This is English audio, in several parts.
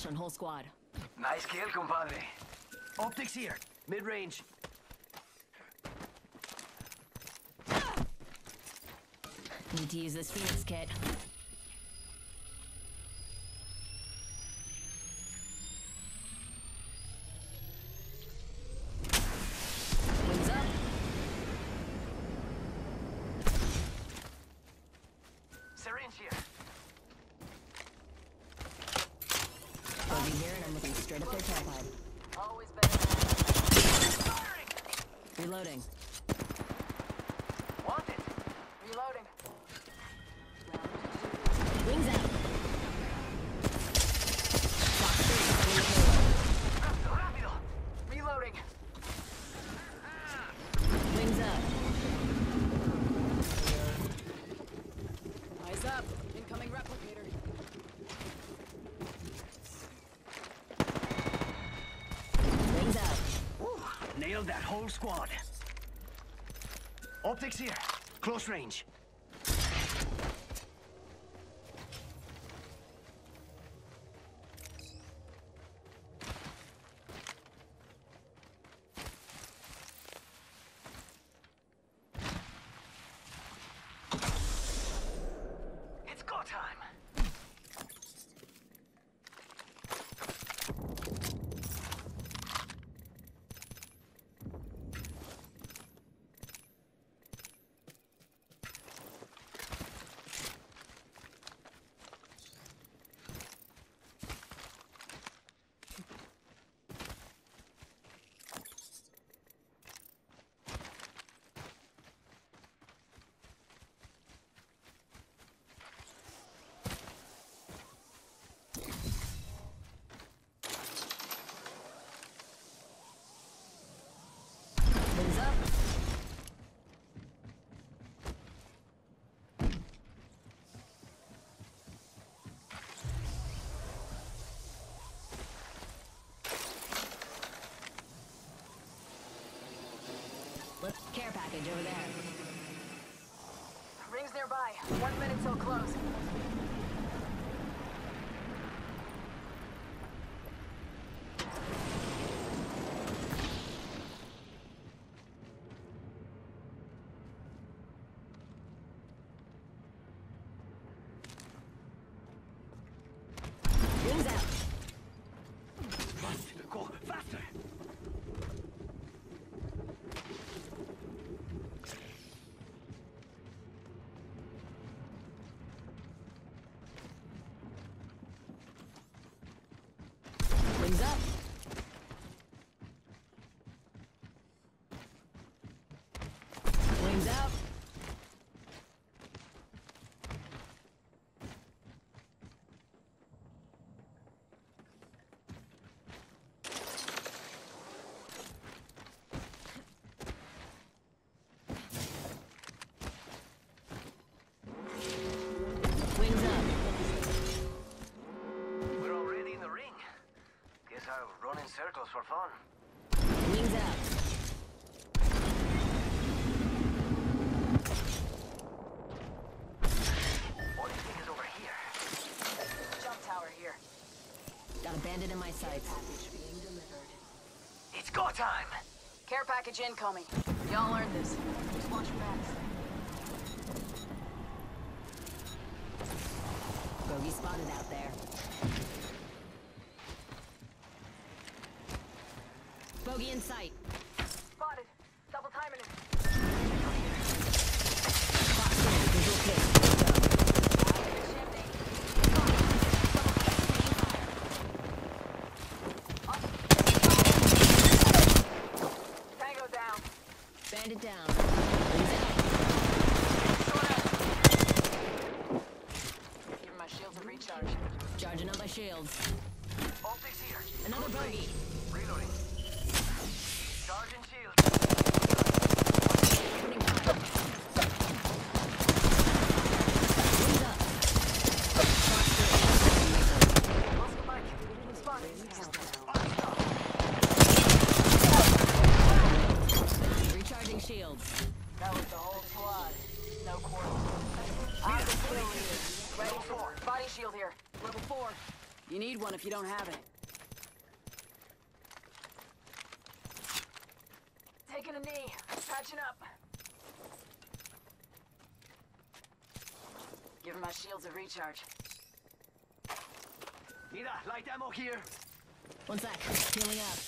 on whole squad. Nice kill, compadre. Optics here. Mid-range. Need to use this Phoenix kit. Wings up. Syringe here. Bogey here, and I'm looking straight up their tailpipe. Always better than Reloading. Want it? reloading. Wings out. Box 3. Rápido. Reloading. Wings up. Eyes up. Incoming replicator. Wings out. Nailed that whole squad. Optics here. Close range. It's go time. Wings up. Look, care package over there. Rings nearby. 1 minute till close. Wings out. Go faster. Wings up. Wings out. Wings up. We're already in the ring. Guess I'll run in circles for fun. Wings out. What do you think is over here? Jump tower here. Got a bandit in my sights. Package being delivered. It's go time. Care package incoming. Y'all earned this. Just watch your backs. Bogey spotted out there. Bogey in sight. Spotted. Double timing it. Box 3. Visual kill. Tango down. Bandit down. Wings out. Give my shields a recharge. Charging up my shields. Optics here. Another bogey. Reloading. Charging shield. Opening fire. Wings up. Box 3. Muscle bike. Spotted. Recharging shields. That was the whole squad. No quarter. I'm the kill leader. Ready for body shield here. Level 4. You need one if you don't have it. Taking a knee. Patching up. Giving my shields a recharge. Mira, light ammo here. One sec. Healing up.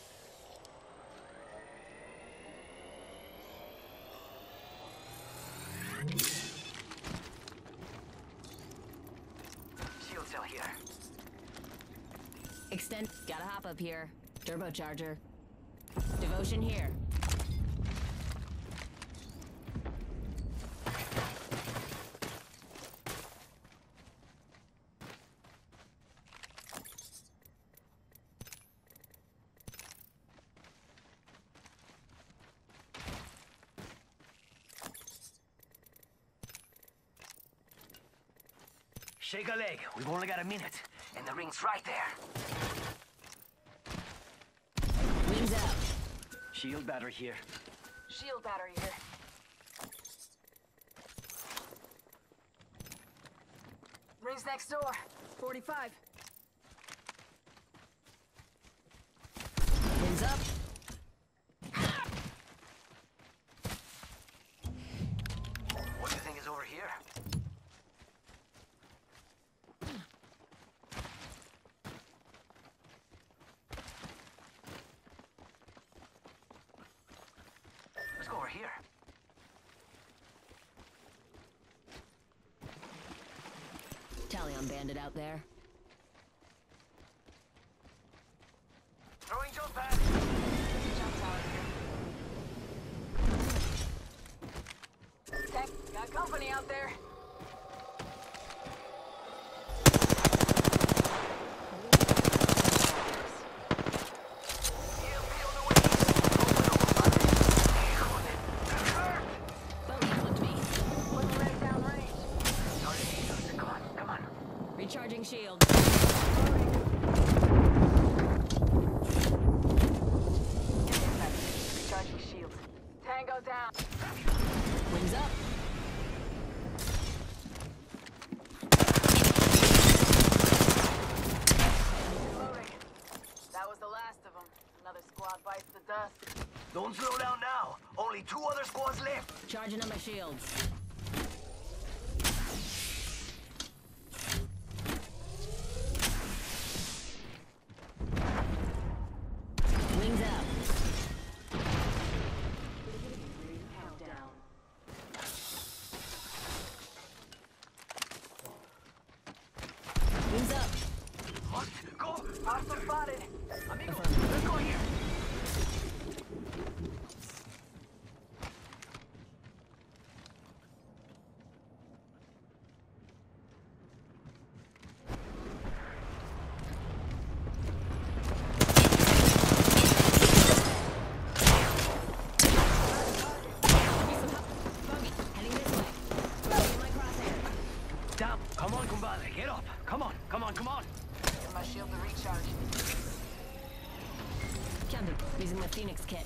Shield cell here. Extend. Gotta hop up here. Turbocharger. Devotion here. Shake a leg. We've only got a minute, and the ring's right there. Wings out. Shield battery here. Shield battery here. Rings next door. 45. Wings up. What do you think is over here? Let's go over here. Talion bandit out there. Throwing jump pad. Jump tower here. Tech, got company out there. Bogey flipped me. Putting red down range. Come on. Recharging shield. Recharging shields. Tango down. Wings up. Loading. That was the last of them. Another squad bites the dust. Don't slow down now. Only 2 other squads left. Charging on my shields. Wings out. Countdown. Wings up. What? Go. Hostile spotted. Amigo, let's go here. Bogey, heading this way. Bogey in my crosshair. Damn. Come on, compadre. Get up. Come on. Give my shield a recharge. Counter. Using the Phoenix kit.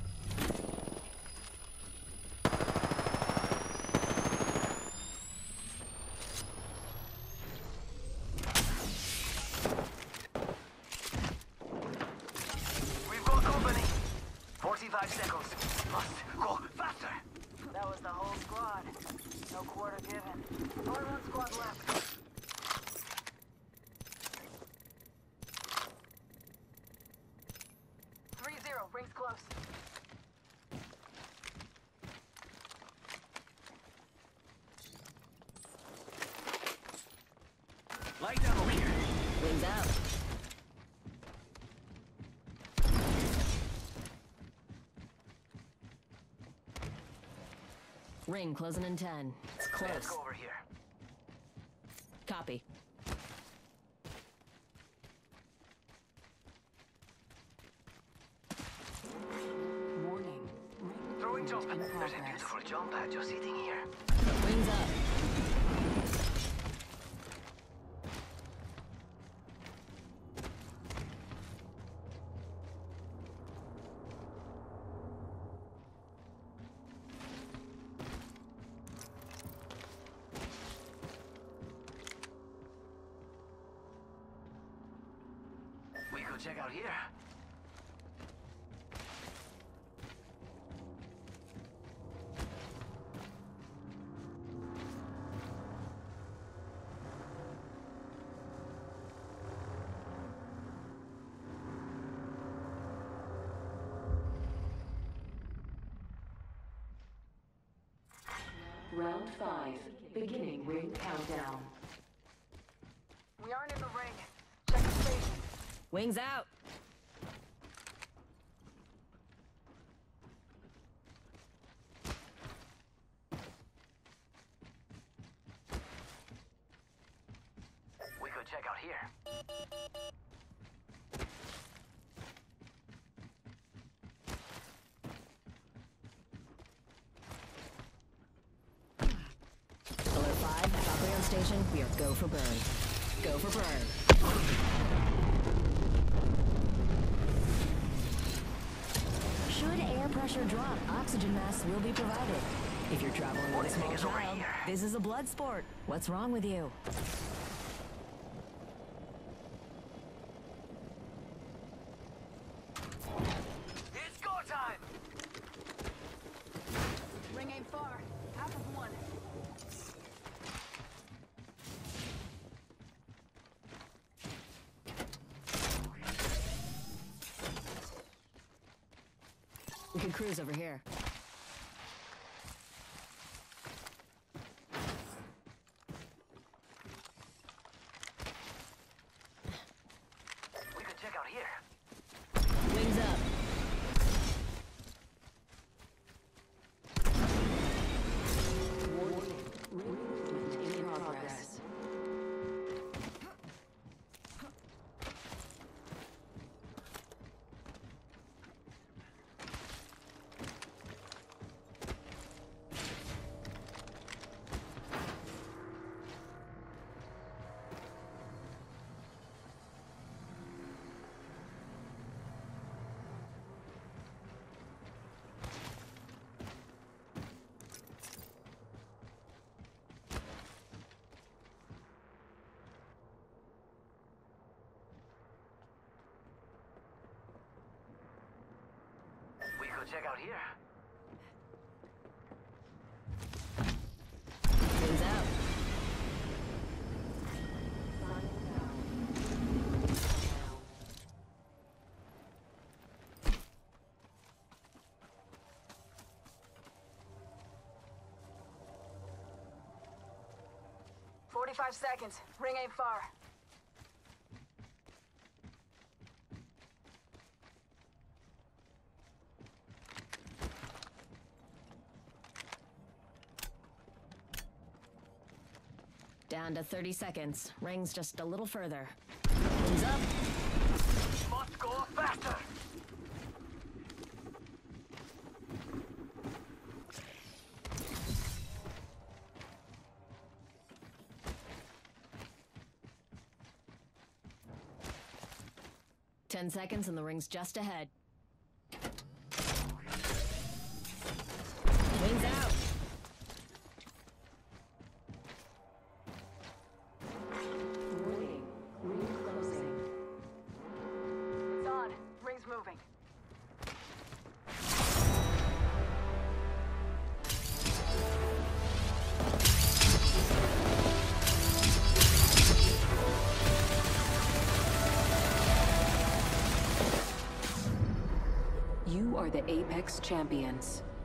We've got company. 45 seconds. Must go faster. That was the whole squad. No quarter given. Only one squad left. Rings close. Light ammo here. Wings out. Ring closing in 10. It's Let's close. go over here. Copy. Warning. Throwing jump. There's a beautiful jump pad just sitting here. Wings up. could check out here. Round 5. Beginning ring countdown. We aren't in the ring. Check the station. Wings out. We could check out here. Alert 5, Valkyrie on station. We are go for burn. Go for burn. Should air pressure drop, oxygen masks will be provided. If you're traveling with a small child, this is a blood sport. What's wrong with you? It's go time! Ring ain't far. Half of one. We could cruise over here. We could check out here. Wings up. Warning. Movement in progress. We could check out here. Wings out. 45 seconds. Ring ain't far. Down to 30 seconds. Ring's just a little further. Wings up. Must go faster! Ten seconds and the ring's just ahead. Wings out. Warning. Ring closing. It's on. Ring's moving. You are the Apex Champions.